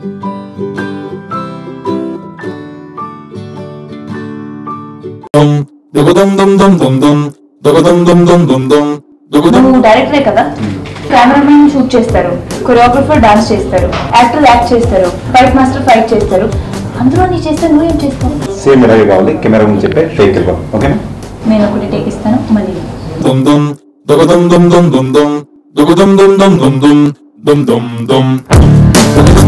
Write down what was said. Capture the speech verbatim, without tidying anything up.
నువ్వు డైరెక్టరే కదా, కెమెరామెన్ షూట్ చేస్తారు, కొరియోగ్రఫర్ డాన్స్ చేస్తారు, యాక్టర్ యాక్ట్ చేస్తారు, ఫైట్ మాస్టర్ ఫైట్ చేస్తారు. అందులో నీ చేస్తే నువ్వేం చేస్తావు? సేమ్ ఇలాగే కావాలి, కెమెరా ముందు చెప్పే టేక్ ఇవ్వాలి. ఓకేనా? నేను ఒకటి టేక్ ఇస్తాను మళ్ళీ. dum dum dum dum dum dum dum dum dum dum dum dum dum dum dum dum